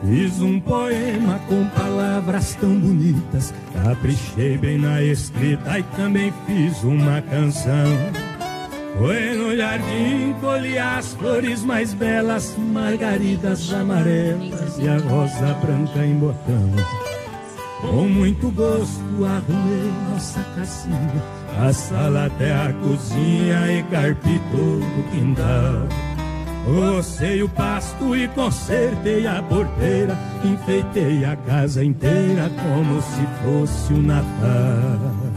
Fiz um poema com palavras tão bonitas, caprichei bem na escrita e também fiz uma canção. Foi no jardim, colhi as flores mais belas, margaridas amarelas e a rosa branca em botão. Com muito gosto arrumei nossa casinha, a sala até a cozinha e carpi todo o quintal. Rocei o pasto e consertei a porteira, enfeitei a casa inteira como se fosse o Natal.